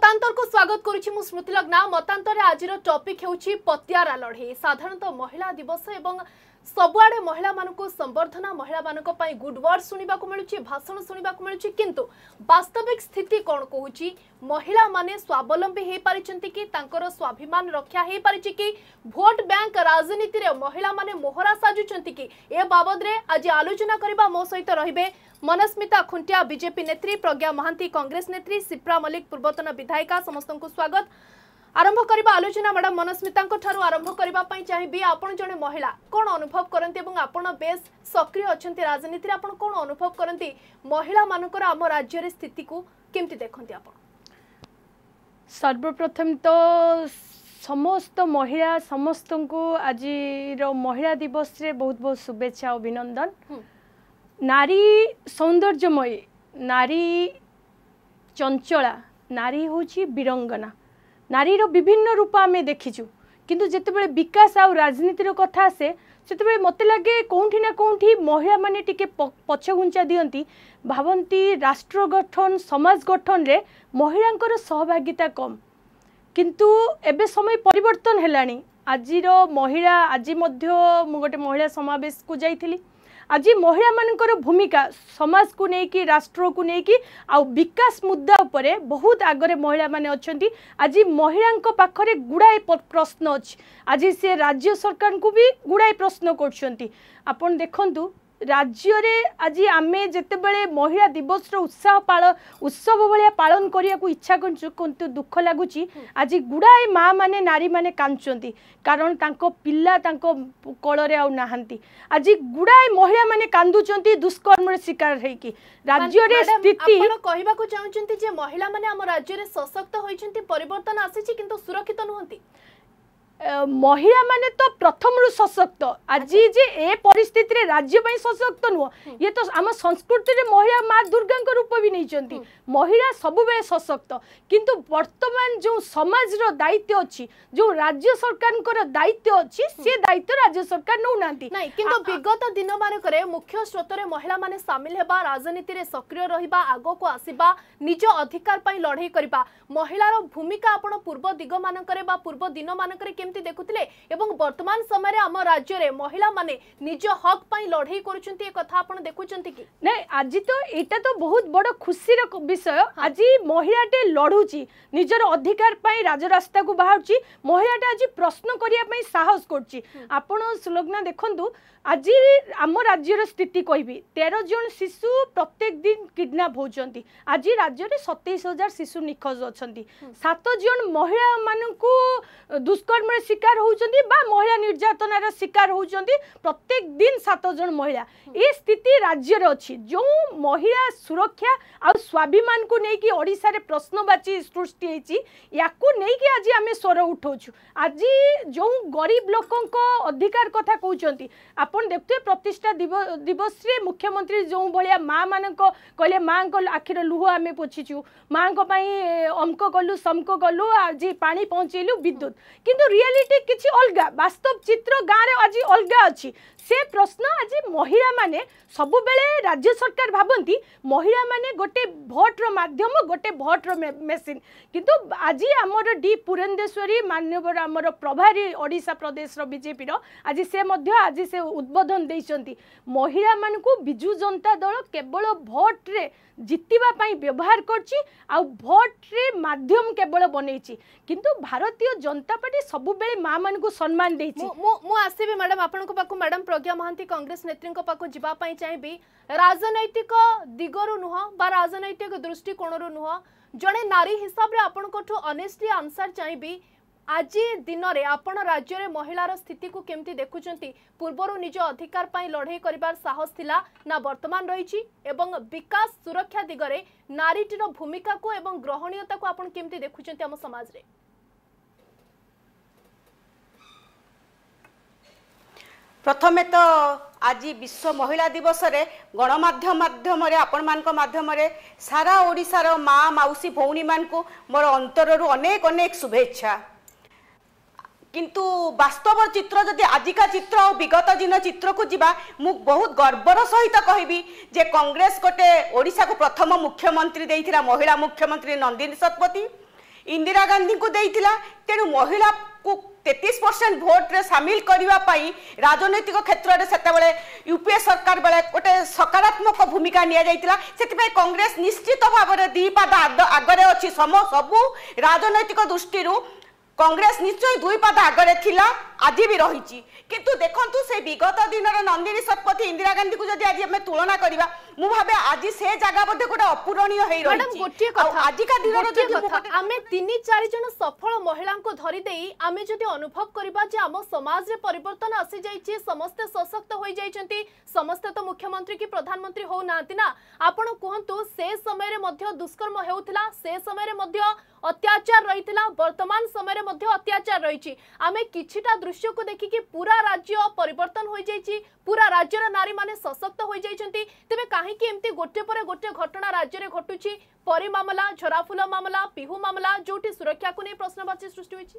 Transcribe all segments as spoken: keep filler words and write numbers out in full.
मतांतर को स्वागत करुछि मु स्मृति लग्ना। मतांतर आज टॉपिक हेउछि पतियारा लड़े। साधारणतः महिला दिवस एवं सबुआडे महिला मानक संवर्धना महिला मानक पई गुड वर्ड सुनिबा को मिलुछि, भाषण सुनिबा को मिलुछि, किंतु वास्तविक स्थिति कोन कहूछि? महिला माने स्वावलंबी हे पारिछन्ति कि तांकर स्वाभिमान रक्षा हे पारिछि कि भोट बैंक राजनीति रे महिला माने मोहरा साजुछन्ति कि ए बाबद रे आज आलोचना करबा मो सहित रहिबे मनस्मिता खुंटिया बीजेपी नेत्री, प्रज्ञा महांती कांग्रेस नेत्री, सिप्रा मलिक पूर्वतन विधायिका। समस्त को स्वागत। आरंभ करबा आलोचना। मैडम मनस्मिता ठारू आरंभ करबा पई चाहिबी, आपण जने महिला कोन अनुभव करंती एवं आपण बेस सक्रिय अछंती राजनीति रे, आपण कोन अनुभव करंती महिला मानकर हम राज्य रे स्थिति को केमती देखंती आपण? सर्वप्रथम तो समस्त महिला समस्त को आज रो महिला दिवस रे बहुत बहुत शुभेच्छा अभिनंदन। नारी सौंदर्यमयी, नारी चंचला, नारी होची बीरंगना, नारीर विभिन्न रूप आमे देखीचु, किंतु जेतेबेले विकास आ राजनीतिर कथा आसे सेतेबेले मते लागे कोउठी ना कोउठी महिला माने टिके पछघुंचा दियंती, भावंती राष्ट्र गठन समाज गठन रे महिलांकर सहभागिता कम। किंतु एबे समय परिवर्तन हेलानी। आजिर महिला आज मध्य मु गोटे महिला समावेश को जाइथिली। आज महिला मानकर भूमिका समाज को लेकिन राष्ट्र को लेकिन आउ विकास मुद्दा उपरे बहुत आगरे महिला माने अछंती। आज महिलांक पाखरे गुड़ाए प्रश्न अच्छी। आज से राज्य सरकार को भी गुड़ाए प्रश्न करछंती। आपण देखंतु राज्य रे आज आमे जेतेबेले महिला दिवस रो उत्साह पाल उत्सव भलिया पालन करिया को इच्छा करछु, किंतु दुख लागुची आज गुड़ाए माँ माने नारी माने कांचंती, कारण तांको पिल्ला तांको कଳରେ आउ नाहंती। आज गुड़ाए महिला माने कांदुचंती दुष्कर्म रे शिकार हेकी। राज्य रे स्थिति आपण कहिबा को चाहउचंती जे महिला माने हम राज्य रे सशक्त होइचंती, परिवर्तन आसीची, किंतु सुरक्षित नहंती। महिला माने तो प्रथम रु सशक्त। आज जे ए परिस्थिति रे राज्य पई सशक्त नुह, ये तो आम संस्कृति रे महिला माँ दुर्गा रूप भी नहीं। महिला सबु बेले सशक्त, किंतु वर्तमान जो समाज रो दायित्व अच्छी, जो राज्य सरकार दायित्व अच्छी, से दायित्व राज्य सरकार नौ नांती नहीं। किंतु विगत दिन मानकरे मुख्य स्रोत रे महिला माने शामिल हेबा, राजनीति रे सक्रिय रहिबा, आगो को आसीबा, निज अधिकार पई लड़ाई करबा, महिलार भूमिका आपण पूर्व दिग मानकरे बा पूर्व दिन मानकरे केमती देखुतिले एवं वर्तमान समय रे हम राज्य रे महिला माने निज हक पई लड़ाई करूचंती, ए कथा आपण देखुचंती कि नहीं? आज तो एटा तो बहुत बड़ खुशी रो विषय। आज महिलाटे लड़ुची निजर अधिकार पाई राजरास्ता को बाहरची, महिलाटे आज प्रश्न करिया पई साहस करची। आपण सुलग्ना देखंतु आज आम राज्यर स्थिति कहबी, तेरह जन शिशु प्रत्येक दिन किडनैप होचंती। आज राज्य रे सत्ताईस हजार शिशु निखोज अछंती। सात जन महिला मानकु दुष्कर्म रे शिकार होचंती बा महिला निर्यातन रे शिकार होचंती प्रत्येक दिन सात जन महिला। ए स्थिति राज्य रे अछि। जो महिला सुरक्षा आ स्वाभिमान को नेकी ओडिसा रे प्रश्नवाची सृष्टि हेची, याकू नेकी आज आमे स्वर उठौछु। आज जो गरीब लोकन को अधिकार कथा कहउचंती, आपण देखते प्रतिष्ठा दिवस रे मुख्यमंत्री जो भलिया माँ मानक कहले माँ को आखिर लुह आमे पोछिछु, माँ को पई अमको कलु समको कलु, आज पानी पहुंचेलु विद्युत, किंतु रियलिटी किछि अलगा, वास्तव चित्र गाँ रे आज अलगा अछि। से प्रश्न आज महिला माने सबु बेले राज्य सरकार भाबंती महिला माने गोटे भोट रो माध्यम, गोटे भोट रो मेसिन, किंतु आज आमर डी पुरेंदेश्वरी माननीय आमर प्रभारी ओडिशा प्रदेश रो बीजेपी रो आज से मध्य आज से उद्बोधन देइचंती। महिला मानकु बिजु जनता दल केवल भोट रे जितिबा पई व्यवहार करची, आ भोट रे माध्यम केवल बनैची, किंतु भारतीय जनता पार्टी सबु बेले माँ मानकु सम्मान देइची। मु मु आसीबे मैडम आपण को पाकु, मैडम प्रज्ञा महांती कांग्रेस नेत्री को पाकु जिबा पई चाहिबी। राजनैतिक दिगरु नुह बा राजनैतिक दृष्टिकोणरु नुह, जणे नारी हिसाब रे आपण कोठो ऑनेस्टली आंसर चाहिबी। आज दिन रे आपण राज्य रे महिलार स्थिति को केमती देखुचंती? पूर्वरु निज अधिकार पई लड़ाई करिबार साहस थिला ना वर्तमान रहिची, एवं विकास सुरक्षा दिगरे नारीटीर भूमिका को एवं ग्रहणीयता को आपण केमती देखुचंती हम समाज रे? प्रथमे तो आज विश्व महिला दिवस रे गणमाध्यम माध्यम रे आपण मान माध्यम रे सारा ओडिशार माँ माउसी भौणी मान को मोर अंतररु अनेक अनेक शुभेच्छा। किंतु वास्तव चित्र जदि आजिका चित्र और विगत दिन चित्र को जीवा मु बहुत गर्वर सहित कहबी जे कांग्रेस गोटे ओडिशा को प्रथम मुख्यमंत्री देइथिला महिला मुख्यमंत्री नंदिनी शतपथी इंदिरा गांधी को देइथिला तेणु महिला को तैंतीस परसेंट भोट रे शामिल करने राजनैतिक क्षेत्र में सेतबेले यूपीए सरकार बेले गोटे सकारात्मक भूमिका निया जाइतिला सेतिपय कांग्रेस निश्चित भाव में दी पाद आगरे अच्छी सम सबू राजनैतिक दृष्टि कांग्रेस निश्चय दुई पाद आगरे थिला आज भी रही किंतु देखंतु से विगत दिन नंदिनी शतपथी इंदिरा गांधी को जदि आज हमें तुलना करबा मु भाबे आज से जगह मध्ये गोटे अपूरणीय हेई रही मैडम गोटे कथा आज का दिन रो जदि आमे तीन चार जन सफल महिला को धरि देई आमे जदि अनुभव करबा जे हम समाज रे परिवर्तन आसी जाईची समस्त सशक्त होई जाईचंती समस्त तो मुख्यमंत्री की प्रधानमंत्री हो नांती ना आपण कहंतु से समय रे मध्य दुष्कर्म हेउथिला से समय रे मध्य अत्याचार रहीथिला वर्तमान समय रे मध्य अत्याचार रहीची आमे किछिटा दृश्य को देखि कि पूरा राज्य परिवर्तन होई जाईची पूरा राज्यर नारी माने सशक्त होई जाईचंती तबे काहे कि एमती गोटे परे गोटे घटना राज्य रे घटुची परी मामला झराफुल मामला पिहू मामला जोटी सुरक्षा को नै प्रश्नवाची सृष्टि होईची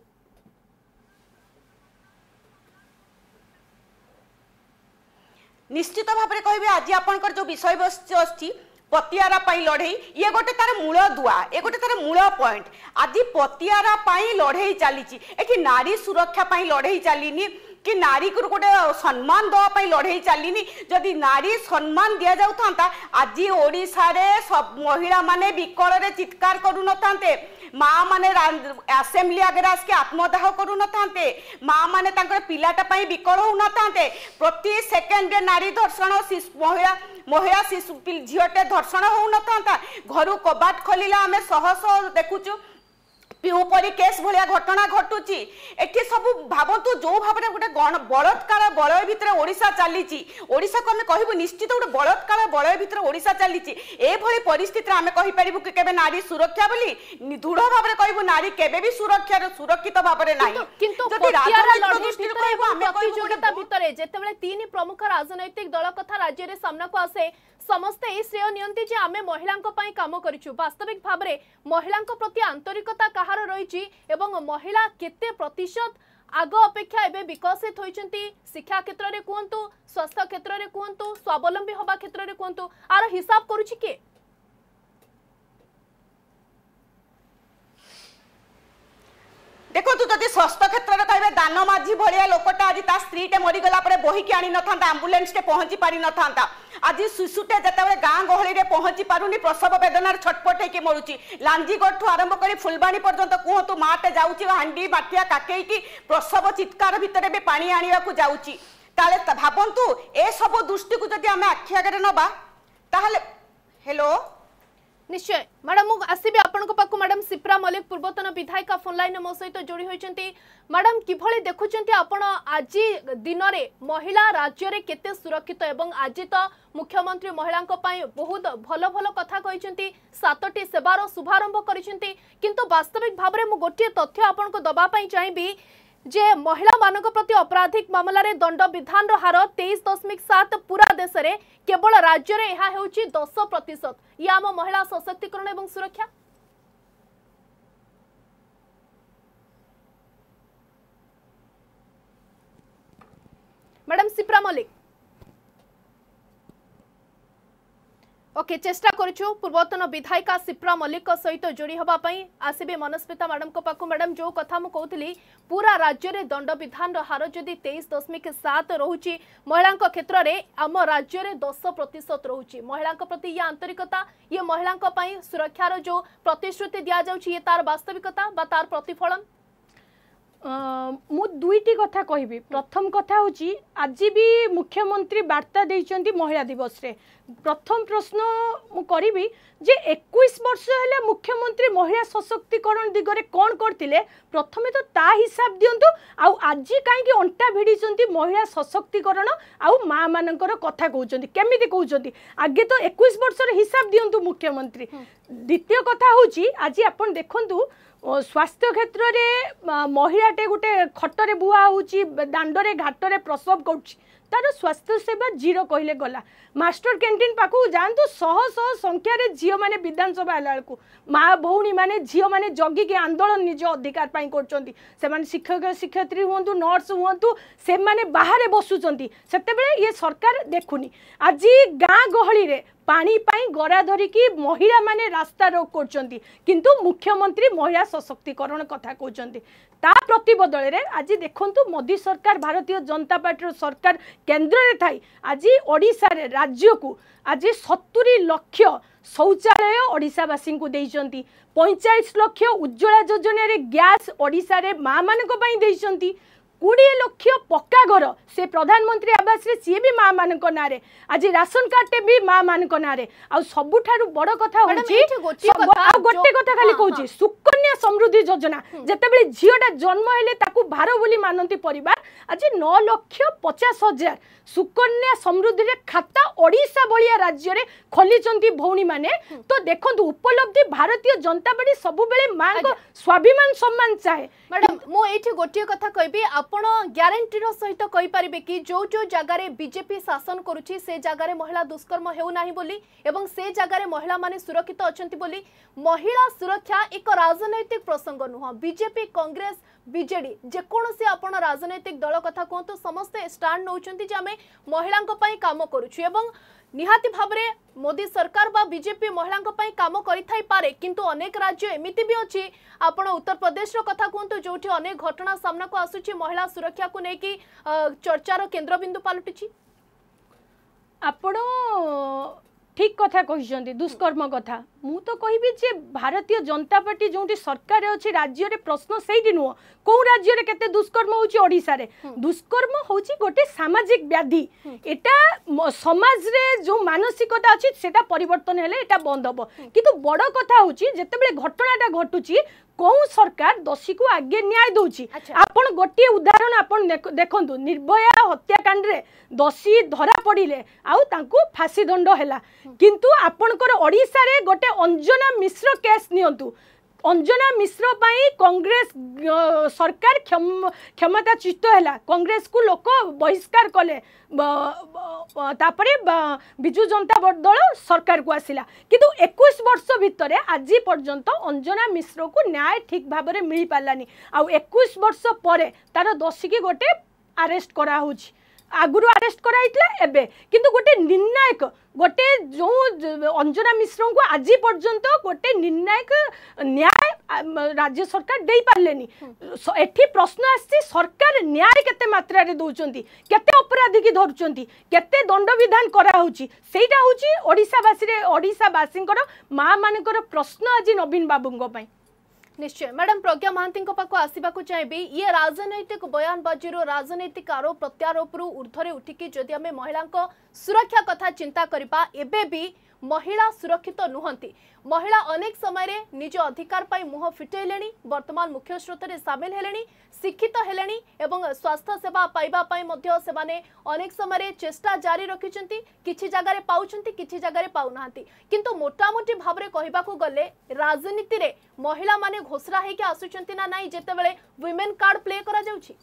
निश्चित भाव में कहबे आज आपनकर जो विषय वस्तु अछि पतियारा पाई लड़ई ये गोटे तार मूल दुआ ये गोटे तार मूल पॉइंट आज पतियारा पाई लड़ई चली एठी नारी सुरक्षा पाई लड़ई चलीनी कि नारी को गोटे सम्मान दवा पाई लड़ई चलीनी जदि नारी सम्मान दिया जाउ थांता आज ओडिसा रे सब महिला माने विकल रे चित्कार करू न थांते माँ माने असेंबली आगे आस के आत्मदाह करू न थांते माँ माने तांकर पिलाटा पाई विकल हो न थांते प्रति सेकेंड रे नारी धर्षण महिला महिला शिशु झीटे धर्षण हो न था घर कबाट खोलिला आम शह शह देखुचु पिउपरी केस भलिया घटना घटुची एठी सब भावतु जो भाव में गोटे बलात्कार बलय भितर ओडिशा चली ओडिशा को आम कहबू निश्चित गोटे बलात्कार बलय भितर ओडिशा चली एभली परिस्थिति आम कहि परिबु कि केबे नारी सुरक्षा बोली दृढ़ भाव में कहबू नारी केबे भी सुरक्षा सुरक्षित भाव में नाही किंतु प्रतियोगिता भितर जेतेबेले तीन प्रमुख राजनैतिक दल कथा राज्य रे सामना को आसे समस्ते ए श्रेय नियंती जे आमे महिलांको पई काम करिछु वास्तविक भाव में महिलांको प्रति आंतरिकता कहार रहिछि एवं महिला केते प्रतिशत आग अपेक्षा एबे विकसित होइचंती शिक्षा क्षेत्र रे कोहंतु स्वास्थ्य क्षेत्र रे कोहंतु स्वावलंबी होबा क्षेत्र रे कोहंतु आर हिसाब करूछि के देखो तू जदि स्वास्थ्य क्षेत्र में कहे दान माझी भाया लोकटा आज ता स्त्रीटे मरीगला बोहिकी आनी न था आंबुलांस टे पहुंची पारि न था आज शिशुटे जिते गाँ गहली में पहुंची पारुनी प्रसव वेदनार छटपट होकर मरुची लांजीगढ़ आरंभ कर फुलबाणी पर्यंत कहतु माटे जाऊँगी हांडी माटिया काकेई प्रसव चित्कार भितर भी पानी आने को जाऊँगी ताले भावतु ए सब दृष्टि को जब आम आखि आगे नवा ताहले हेलो निश्चय मैडम मु आसीबे आपनको पाकु मैडम सिप्रा मलिक पूर्वतन विधायिका फोन लाइन मो सहित जोड़ी होइचंती मैडम किभଳି देखुचंती आपण आज दिन रे महिला राज्य रे केते सुरक्षित एवं आज तो मुख्यमंत्री महिला पई बहुत भलो भलो कथा कहिचंती सातटी सेवार शुभारंभ करिसंती किंतु वास्तविक भाव में मु गोटे तथ्य आपनको दबा पई चाहिबी जे महिला मानक प्रति आपराधिक मामला रे दंड विधान रो हार तेईस दशमिक सात पूरा देश रे केवल राज्य रे एहा हेउची दस प्रतिशत या आम महिला सशक्तिकरण एवं सुरक्षा मैडम सिप्रा मलिक ओके चेष्टा करूँ पूर्वतन विधायिका सिप्रा मलिक सहित जोड़ी हवा आसबे मनस्मिता मैडम को पाखु मैडम जो कथा मु कहूली पूरा राज्य में दंड विधान हार जदि तेईस दशमिक सात रोचे महिला क्षेत्र में आम राज्य में दस प्रतिशत रोचे महिला प्रति ये आंतरिकता ये महिला सुरक्षार जो प्रतिश्रुति दि जाए तार वास्तविकता बा तार प्रतिफलन मु दुईटी कथा कहबी प्रथम कथा होची आज भी मुख्यमंत्री वार्ता देइचंती महिला दिवस रे प्रथम प्रश्न मु करिबी जे इक्कीस वर्ष हेले मुख्यमंत्री महिला सशक्तिकरण दिगरे कोन करतिले प्रथमे तो ता हिसाब दियंतु आउ आज काहे कि अंटा भिडीचंती महिला सशक्तिकरण आउ मां मानकर कथा कहउचंती केमिति कहउचंती आगे तो इक्कीस वर्ष रे हिसाब दियंतु मुख्यमंत्री द्वितीय कथा होची आज आपण देखंतु स्वास्थ्य क्षेत्र में महिलाटे गोटे खटरे बुआ होची दांडरे घाटरे प्रसव कर तार स्वास्थ्य सेवा जीरो कहले गला मास्टर कैंटीन पाखु जानतु शह शह संख्यार झील मैंने विधानसभा आला माँ भौणी मैंने झील मैंने जगिकी आंदोलन निज अधिकार से शिक्षक शिक्षयत्री हूँ नर्स हूँ से मैंने बाहर बसुंट से ये सरकार देखुनी आज गाँ गहली रे पानी पाई गरा धरिकी महिला माने रास्ता रोक करछंती किंतु मुख्यमंत्री महिला सशक्तिकरण कथा कहउछंती ता प्रतिबदल रे आज देखंतु मोदी सरकार भारतीय जनता पार्टी सरकार केंद्र रे थाई आज ओडिसा रे राज्य को आज सत्तरी लक्ष शौचालय ओडिशावासी को देइछंती पैंतालीस लक्ष उज्ज्वला योजना रे गैस ओडिसा रे मां मानको पई देइछंती कोड़े लक्ष पक्का घर से प्रधानमंत्री आवास रे सी भी माँ मान नारे आज राशन कार्ड भी माँ मान नारे आ सबुठारु बड़ कथा गोटे कथा खाली कहूँ सुकन्या समृद्धि योजना जितेबाला झीटा जन्म हेले ताकू भार बोली मानती परिवार आज नौ लक्ष पचास हजार सुकन्या समृद्धि रे खाता ओडिशा भलिया राज्य रे खोली भौणी माने तो देखंतु उपलब्धि भारतीय जनता पार्टी सबु बेले मां को स्वाभिमान सम्मान चाहे। मैडम मो एठी गोटिए कथा कहबी आपण ग्यारंटीर सहित कहि परिबे कि जो जो जगह रे बीजेपी शासन करूची से जगह रे महिला दुष्कर्म हेउ नाही बोली एवं से जगह रे महिला माने सुरक्षित अछंती बोली महिला सुरक्षा एक राजनैतिक प्रसंग नुह बीजेपी कांग्रेस बीजेडी जेकोसी आपण राजनैतिक दल कथा कहतु समस्ते स्टैंड नौचंती जे आमे महिलांक पई काम करूछु एवं निहाती भाबरे मोदी सरकार बा बीजेपी महिलांक पई काम करि थाई पारे किंतु अनेक राज्य एमिति भी अछि आपण उत्तर प्रदेश रो कथा कहतु जोठी अनेक घटना सामना को आसुची महिला सुरक्षा को नेकी चर्चार केंद्र बिंदु पालटिची आपण ठीक कथा कहिसंती दुष्कर्म कथा मु तो कहबी जे भारतीय जनता पार्टी जोटी सरकार अछि राज्य रे प्रश्न सेठी नुह को राज्य रे केते दुष्कर्म होची ओडिसा रे दुष्कर्म होची गोटे सामाजिक व्याधि एटा समाज रे जो मानसिकता अछि सेटा परिवर्तन हेले एटा बंद हबो किंतु बड़ कथा होची जेतेबेले घटनाटा घटुची कौ सरकार दोषी को आगे न्याय दउची आपण गोटे उदाहरण आपण देखंतु निर्भया हत्याकांड रे दोषी धरा पड़िले आउ तांको फांसी दंड हैला किंतु आपणकर ओडिसा रे गोटे अंजना मिश्र केस नियंतु अंजना मिश्र पाई कांग्रेस सरकार क्षम क्षमता चित्त हैला कांग्रेस को लोक बहिष्कार कले तापरे बिजु जनता दल सरकार को आसिला किंतु इक्कीस वर्ष भितर आज पर्यंत अंजना मिश्र को न्याय ठीक भाव में मिल पारानी आ इक्कीस वर्ष पर तार दोषी की गोटे अरेस्ट करा होची आगुरु अरेस्ट कराइतला एबे किंतु गोटे निर्णायक गोटे जो अंजना मिश्र को आज पर्यंत गोटे निर्णायक न्याय राज्य सरकार दे पारलेनी एठी प्रश्न आसी सरकार न्याय केते मात्रा रे दउचंती केते अपराधी की धरचंती केते दंड विधान करा होची सेटा होची ओडिसावासी रे ओडिसावासींकर मां मानकर प्रश्न आज नवीन बाबूंग पई निश्चय मैडम प्रज्ञा महांती पाक आसवाक चाहिए ये राजनैतिक बयानबाजी राजनैतिक आरोप प्रत्यारोप ऊर्धरे उठिकी जदि आम महिला सुरक्षा कथा चिंता करबा एबे भी महिला सुरक्षित नुहंती महिला अनेक समय रे निज अधिकार पाई मुह फिटेलेनी वर्तमान मुख्य स्रोत रे शामिल हेलेनी शिक्षित हेलेनी एवं स्वास्थ्य सेवा पाइबा पाई मध्य से माने अनेक समय रे चेष्टा जारी रखिचंती किछि जगह रे पाउचंती किछि जगह रे पाउनांती किंतु मोटामोटी भाव रे कहिबा को गले राजनीति रे महिला माने घोषरा हे के आसुचंती ना नाही जेते बेले वुमेन कार्ड प्ले करा जाउची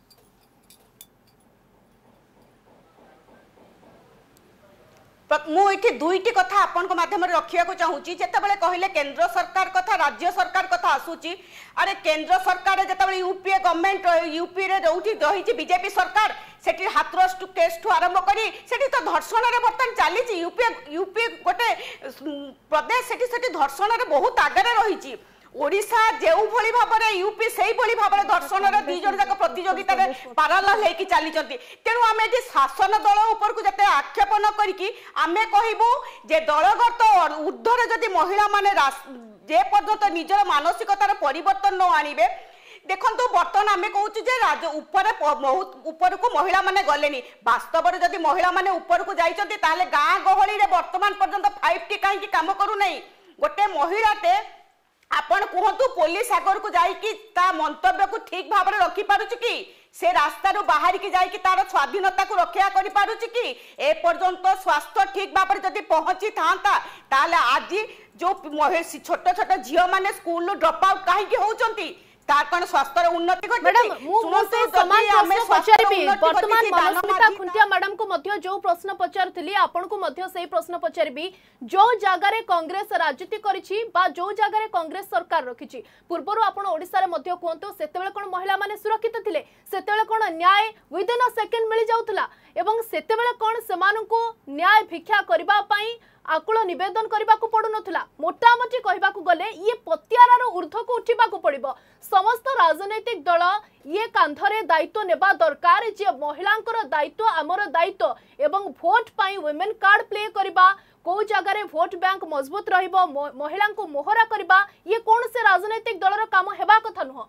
मुझे दुईटी कथा आपण माध्यम रखा चाहूँगी जितेबाला कहले केंद्र सरकार कथा राज्य सरकार कथा आसूची अरे केंद्र सरकार जिते यूपीए गवर्नमेंट यूपी रे रही रही बीजेपी सरकार सेठी हाथरस केस ठू आरंभ करी सेठी तो धर्षण रे बर्तन चली यूपी यूपी गोटे प्रदेश सेठी सेठी धर्षण रे बहुत आगे रही ओडिशा जो भली भाव यूपी से भली भाव धर्षण दी जन जाक प्रतियोगिता पारालाल होगी चली तेणु आम ये शासन दल उपर को जिते आक्षेप न करके आमे कहबू जे दलगत ऊर्धर जदि महिला माने जे पर्यंत निजर मानसिकतार परिवर्तन न आनिबे देखंतु बर्तमान आमे कहूँ जे राज ऊपर बहुत ऊपर को महिला माने गलेनी वास्तव में जदि महिला माने ऊपर को जाइछंती ताले गाँ गहली रे वर्तमान पर्यंत फाइव टी कहीं काम करू नहीं गोटे महिलाटे आपण कहतु पुलिस आगर को जाइकी ता मंतव्य को ठीक भाव में रखी पारुची कि से रास्ता रो बाहर की जाइकी तार स्वाधीनता को रक्षा करि पारुची कि ए पर्यंत स्वास्थ्य ठीक भाव में जदि पहुंची थांता ताले आज जो छोट छोट झियो माने स्कूल ड्रॉप आउट काहे होउचंती तार कोन स्वास्थ्य उन्नति घटी मैडम मु मुसे समान प्रश्न पचारिबी वर्तमान मनस्मिता खुंटिया मैडम को मध्य जो प्रश्न पचारथिली आपन को मध्य सही प्रश्न पचारिबी जो जगह रे कांग्रेस राजनीति करिछि बा जो जगह रे कांग्रेस सरकार रखिछि पूर्वरु आपन ओडिसा रे मध्य कोंतो सेतेबेले कोन महिला माने सुरक्षित थिले सेतेबेले कोन न्याय विदिन अ सेकंड मिली जाउतला एवं सेतेबेले कोन सेमानंकु न्याय भिक्षा करबा पई आकुल निवेदन करने को पड़ू ना मोटामोटी कहवा गले ये पतियार ऊर्ध्व को उठा पड़ो समस्त राजनैतिक दल ये कांधरे दायित्व नेबा दरकार जे महिलांकर दायित्व आमर दायित्व एवं भोट पाई वुमेन कार्ड प्ले करबा को जगह भोट बैंक मजबूत रहिबो महिला को मोहरा करबा ये कौन से राजनैतिक दलर काम हेबा कथा नुह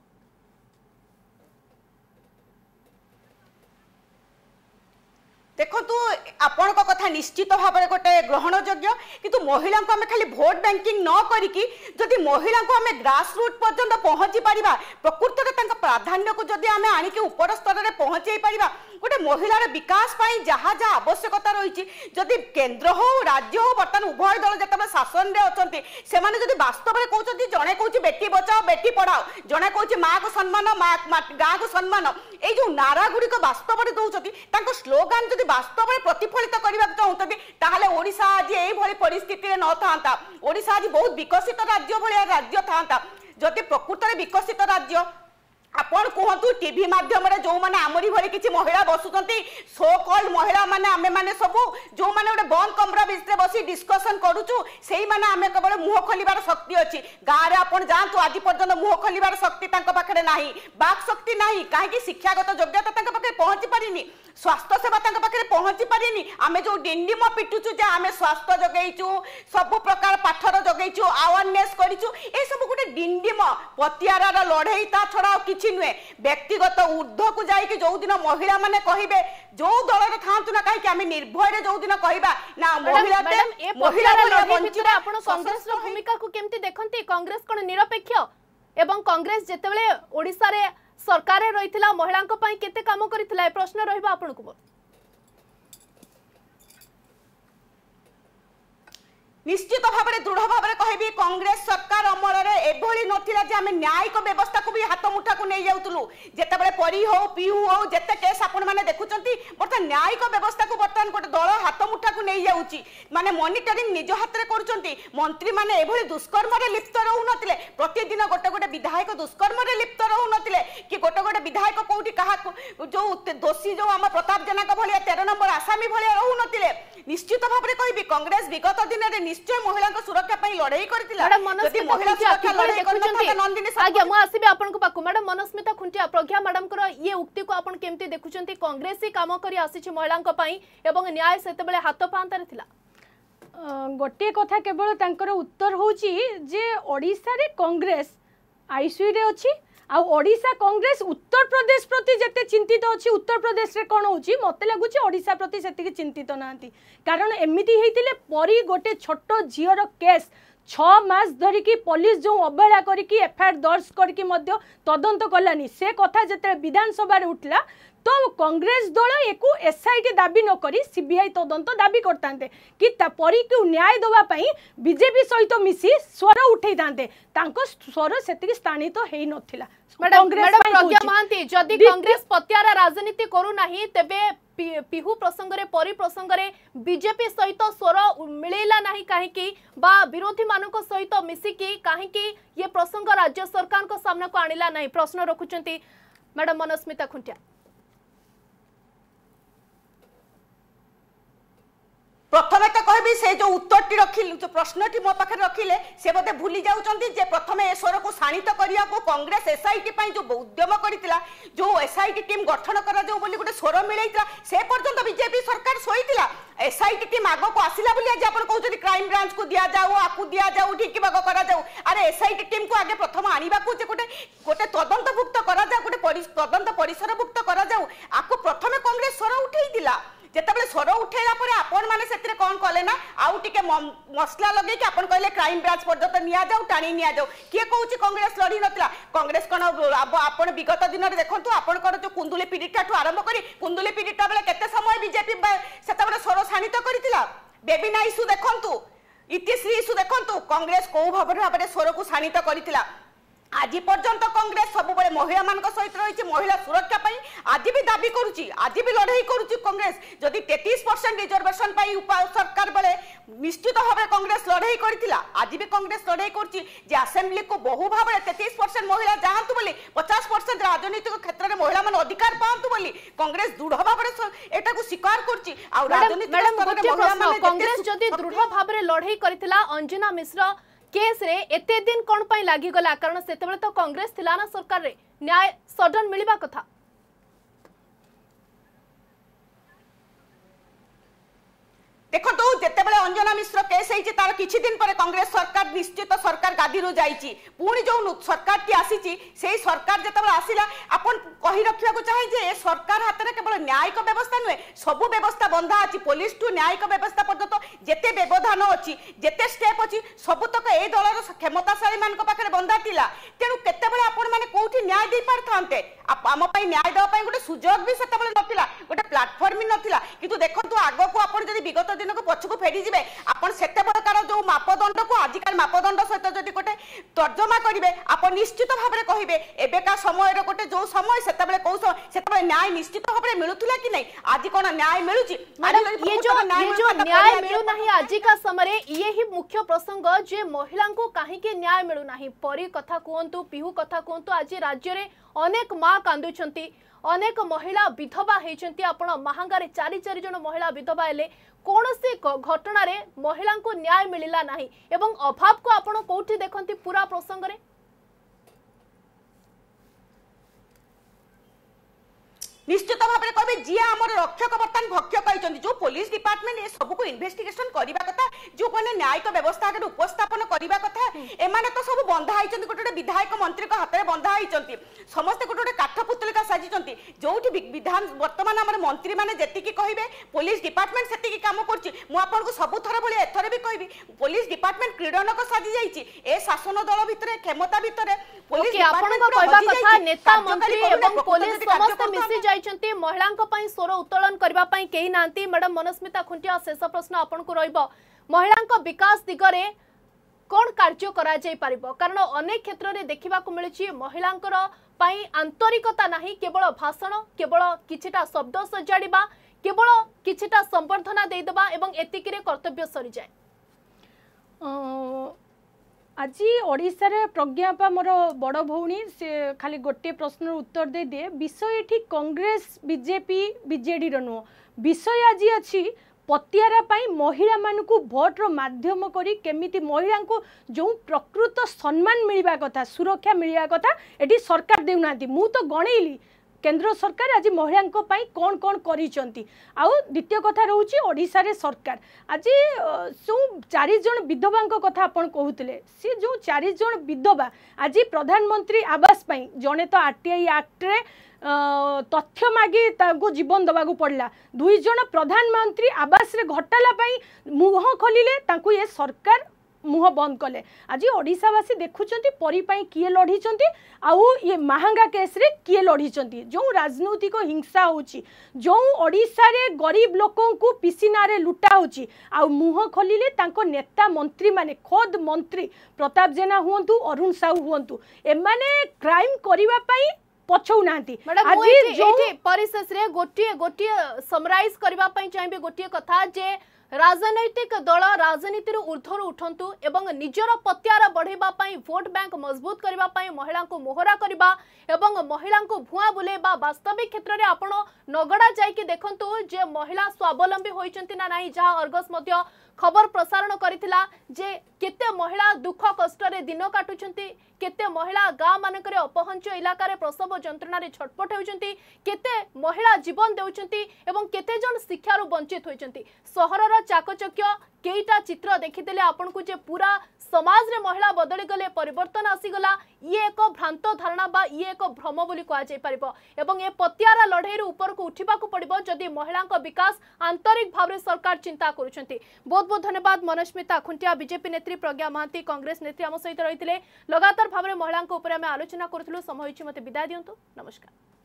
देखो तू आपण को कथा निश्चित भाव में गोटे ग्रहण योग्य किंतु महिला को आम खाली भोट बैंकिंग न करिकी जदि महिला को आम ग्रास रूट पर्यंत पहुंची पारिबा प्रकृत में प्राधान्य को जदि आम आनिके ऊपर स्तर में पहुंचाई पारिबा गोटे महिलार विकास पाई जहाँ जहाँ आवश्यकता रही जदि केंद्र हो राज्य हो बर्तमान उभय दल जिते शासन में अच्छा से वास्तव में कहते जड़े कौन बेटी बचाओ बेटी पढ़ाओ जड़े कौन माँ को सम्मान गाँ को सम्मान ये जो नारा गुड़िक वास्तव में दौरान स्लोगान जब वास्तव में प्रतिफलित करने चाहते ताहले ओडिशा आज ये परिस्थिति न था ओडिशा आज बहुत विकसित राज्य भाया राज्य था जदि प्रकृत में विकसित राज्य आपण कहतु टीवी माध्यम जो मैंने आमरी भरी किसी महिला बसुंट सो कॉल्ड महिला माने आमे माने सबू जो मैंने गोटे बंद कमरा भितर बसी डिस्कसन करूचु से माने आमे केवल मुह खोलिबार शक्ति अच्छी गाँव में आपण जातु आज पर्यंत मुह खोलिबार शक्ति पाखे ना बाक शक्ति ना कहीं शिक्षागत योग्यता पाखे पहुंची पारिनी स्वास्थ्य सेवा पाखे पहुंची पारिनी आमे जो डिंडिम पिटुचु जे आमे स्वास्थ्य जगैचु सब प्रकार पाठर जगैचु अवेयरनेस करिचु ए सब गोटे डिंडिम पतियारार लड़ई ता छड़ा किछि नुहे व्यक्तिगत ऊर्ध्व को जाइके जो दिन महिला माने कहिबे जो दल थांतु ना कहीं आमे निर्भय रे जो दिन कहबा ना महिला महिला आपण कांग्रेस रो भूमिका को केमती देखंती कांग्रेस कोन निरपेक्ष एवं कांग्रेस जेतेबेले ओडिसा रे सरकार रही महिला केते काम करितला ए प्रश्न रहिबा आपन को निश्चित भाव में दृढ़ भाव में कहबी कांग्रेस सरकार अमर एभली नथिला जे आमे न्यायिक व्यवस्था को भी हाथ मुठा को नहीं जाउतलु जेतेबेले परी हो पीहू हो जेते केस आपण माने देखुचंती बर्तमान न्यायिक व्यवस्था को बर्तमान गोटे दल हाथ मुठा को नहीं जाउची माने मॉनिटरिंग निज हाथ में करूचंती मंत्री माने एभली दुष्कर्म रे लिप्त रहउ नथिले प्रतिदिन गोटे गोटे विधायक दुष्कर्म रे लिप्त रहउ नथिले कि गोटे गोटे विधायक कोठी कहा जो दोषी जो हम प्रताप जनक भलिया तेरह नंबर आसामी भलिया रहउ नथिले निश्चित भाव में कहबी कांग्रेस विगत दिन रे निश्चय महिला सुरक्षा पाई लड़ाई करथिला जदि महिला सुरक्षा लड़ाई करनता नंदिनी आज्ञा मु आसीबे आपन को पाकु मैडम मनस्मिता खुंटिया प्रज्ञा मैडम को ये उक्ति को आपन केमती देखुचंती कांग्रेस ही काम करी आसीछि महिला को पाई एवं न्याय सेते बेले हाथ पांतारे थिला गोटे कथा केवल तांकर उत्तर होची जे ओडिसा रे कांग्रेस आईसीयू रे अछि आ ओडिशा कांग्रेस उत्तर प्रदेश प्रति जेते चिंतित अछि उत्तर प्रदेश रे कोन होची मते लागुची ओडिशा प्रति सेति चिंतित नांती कारण एमिति हेतिले परी गोटे छोट झियर केस छह मास धरिकी पुलिस जो अवहेला करिकी एफआईआर दर्ज करिकी मध्य तदंत कलानी से कथा जेते विधानसभा रे उठला तो कांग्रेस दल एको एसआईटी दाबी न करी सीबीआई तदंत दाबी करतांते कि परी को न्याय देवा पई बीजेपी सहित मिसी स्वर उठै दांते तांको स्वर सेति स्थानित हेई नथिला मैडम प्रज्ञा महांती जदि कांग्रेस पतियारा राजनीति करू नाही तेबे पिहू प्रसंग रे परी प्रसंग रे बीजेपी सहित स्वर मिलेला नाही काहेकि बा विरोधी मानक सहित मिसिकी काहेकि ये प्रसंग राज्य सरकार को सामने को आनिला नाही प्रश्न रखुचंती मैडम मनस्मिता खुंटिया प्रथमे तो कहबी से जो उत्तरटी रखिल जो प्रश्नटी मो पाखे रखिले से बोधे भूली जाउचंती जे प्रथमे ए स्वर को शाणित करिया को कांग्रेस एसआईटी पई जो उद्यम करितला जो एसआईटी टीम गठन करा जो बोली गोटे स्वर मिलैतला से पर्यंत बीजेपी सरकार सोईतिला एसआईटी टीम आगो को आसिला बोली आज आपण कहउछथि क्राइम ब्रांच को दिया जाओ आकु दिया जाओ ठीक भाग करा जाओ अरे एसआईटी टीम को आगे प्रथम आनिबा को जे गोटे गोटे तदंतभुक्त करा जाओ गोटे तदंत परिसरभुक्त करा जाओ आकु प्रथमे कांग्रेस स्वर उठैतिला जेतेबेले स्वर उठेला परे आपण माने सेतिरे कोन कले ना आउ टिके मसला लगे कि आपण कहले क्राइम ब्रांच पर्यंत निया जाऊ टाणी निया जाऊ के कहउची कांग्रेस लड़ी नतला कांग्रेस कोन आपण विगत दिन रे देखंतु आपण कर जो कुंदुली पीड़िता ठु आरंभ करी कुंदुली पीड़िता बेले केते समय बीजेपी सेतेबेले स्वर शाणित करितिला बेबीना इशू देखंतु इतिश्री इशू देखंतु कांग्रेस को भाबरे भाबरे स्वर को शाणित करितिला आज पर्यंत कांग्रेस सब महिला मान सहित रही महिला सुरक्षा पाई आज भी दाबी करुच्ची आज भी लड़ाई करुच्ची कांग्रेस जदि तैंतीस परसेंट रिजर्वेशन पाई सरकार बेले निश्चित भाव कांग्रेस लड़ाई करथिला आज भी कांग्रेस लड़ाई करछि जे असेंबली को बहु भाव तैंतीस परसेंट महिला जातु बोली पचास परसेंट राजनीतिक क्षेत्र में महिला मान अधिकार पातु बोली कांग्रेस दृढ़ भाव एटा को स्वीकार करछि आ राजनीतिक स्तर में महिला मान कांग्रेस जदि दृढ़ भाव लड़ाई करथिला अंजना मिश्र केस रे एते दिन कोन पई लागि गला कारण सेतेबेले तो कांग्रेस थिला ना सरकार रे न्याय सडन मिलिबा कथा देखो तो जिते बड़े अंजना मिश्र केस है तार किछि दिन पर कांग्रेस सरकार निश्चित सरकार गादी रो जाईची पुणी जो सरकार टी आसीची से सरकार जिते बड़े आसिला अपन कहि रखिया को चाहे जे सरकार हाथ में केवल न्यायिक व्यवस्था नुहे सब व्यवस्था बंधा अछि पुलिस टू न्यायिक व्यवस्था पर्यंत जेते व्यवधान अछि जेते स्टेप अछि सब तक ए दलर क्षमताशाली मान पाखे बंधा थिला तेणु केते बड़े आपण माने कोठी न्याय दे पारथांते आम पई न्याय देवा पई गोटे सुजोग भी सेते बड़े नथिला गोटे प्लेटफॉर्म ही नथिला किंतु देखंतु आगो को आपण जदी विगत दिन को पछकु फेरी जिवे आपण सेते बड़कार जो मापदंड को आजिकाल मापदंड सहित जदि गोटे तर्जमा करिवे आपण निश्चित भाबरे कहिबे एबेका समय रे गोटे जो समय सेते बळे कौ सेते बळे न्याय निश्चित भाबरे मिलुथुला कि नै आज कोन न्याय मिलुची ये जो ये जो न्याय मिलु नाही आजिका समय रे ये ही मुख्य प्रसंग जे महिला को काहे के न्याय मिलु नाही परी कथा कोंतु पिहु कथा कोंतु आज राज्य रे अनेक मां कांदुचंती अनेक महिला विधवा हेचंती आपण महांगारे चारि चारि जन महिला विधवा हेले कोनोसी घटना रे महिला को न्याय मिलिला नाही एवं अभाव को आपण कोठी देखंती पूरा प्रसंग रे निश्चित भाव में कहे जी आम रक्षक बर्तमान भक्ष्य कहते जो पुलिस डिपार्टमेंट ये सबको इन्वेस्टिगेशन करने कथा जो मैंने न्यायिक व्यवस्था आगे उपस्थापन करने कथा एमाने तो सब बंधा गोटे गोटे विधायक मंत्री हाथ में बंधा होती समस्ते गोटे गोटे काठ पुतलिका साजिंट जो विधान बर्तमान आम मंत्री मैंने जी कहे पुलिस डिपार्टमेंट से कम कर सबुथ भाई एथर भी कहि पुलिस डिपार्टमेंट क्रीडनक साजी जाइए ए शासन दल भितर क्षमता भितर महिला स्वर उत्तोलन करने कही ना मैडम मनस्मिता खुंटिया शेष प्रश्न आपन को रहिबो महिला विकास दिगरे कौन कार्य करा जाय परिबो कारण अनेक क्षेत्र में देखा मिली महिला आंतरिकता नहीं केवल भाषण केवल किछिटा शब्द सजाड़ा केवल किछिटा संबर्धना देदेबा एवं एतिकी रे कर्तव्य सरी जाए आज ओडिशा रे प्रज्ञापा मोर बड़ भौणी से खाली गोटे प्रश्न उत्तर दे दिए विषय ये कांग्रेस बीजेपी बीजेडी नुह विषय आज अच्छी पतियारा पाई महिला मानकु भोट रो माध्यम करी केमिति महिला को जो प्रकृत सम्मान मिलवा कथा सुरक्षा मिलवा कथा एटी सरकार देउना मु तो गणेली केंद्र सरकार आज महिला कौन कौन करिसंती आउ द्वितीय कथा रोची ओडिशा रे सरकार आज जो चारि जन विधवा कथा आपण कहूतिले सी जो चारि जन विधवा आज प्रधानमंत्री आवास पाई जने तो आरटीआई एक्ट रे तथ्य मागी ताको जीवन दबागु पड़ला दुई जन प्रधानमंत्री आवास रे घटाला पाई मुह खोलिले ताको ये सरकार मुह बंद कले आज ओडिशावासी देखुचंती परी पाई किए लढ़ीचंती आउ ये महंगा केस रे किए लढ़ीचंती जो राजनैतिक हिंसा होची जो ओडिशा रे गरीब लोकों को पिसिना रे लुटा होची आउ मुह खोलिले तांको नेता मंत्री माने खुद मंत्री प्रताप जेना हुंतु अरुण साहू हुंतु एमाने क्राइम करिवा पाई पछौ नांती आज जो परिशेष रे गोटिए गोटिए समराइज करबा पाई चाहिबे गोटिए कथा जे राजनैतिक दल राजनीति ऊर्ध्वर उठंतु एवं निजर पत्यार बढ़ेबा पाई वोट बैंक मजबूत करबा पाई महिला को मोहरा करबा एवं महिला को भुआ बुलेबा वास्तविक क्षेत्र में आपण नगड़ा जाइके देखंतु जे महिला स्वावलंबी होइचंती ना नाही जहा अर्गस मध्य खबर प्रसारण करिथिला जे केते महिला दुख कष्ट रे दिन काटुचंती केते महिला गाँ मानकरे अपहंच इलाका रे प्रसव जंत्रणा रे छटपट होउचंती केते महिला जीवन देउचंती एवं केते जन शिक्षारु वंचित होइचंती सहरर चाकचक्य केईटा चित्र देखिदेले आपन को जे पूरा समाज रे महिला बदली गले परिवर्तन आसीगला ये एक भ्रांत धारणा बा ये एक भ्रम बोली कहा जाय परिबो एवं ए पतियारा लड़ाई ऊपर को उठिबा को पड़िबो जदि महिला को विकास आंतरिक भाव रे सरकार चिंता करूछंती। बहुत बहुत धन्यवाद मनस्मिता खुंटिया बीजेपी नेत्री प्रज्ञा महांती कांग्रेस नेत्री आम सहित रहिथिले लगातार भाव रे महिला को ऊपर आमे आलोचना करथुलु समय होछि मते विदाय दियंतु नमस्कार।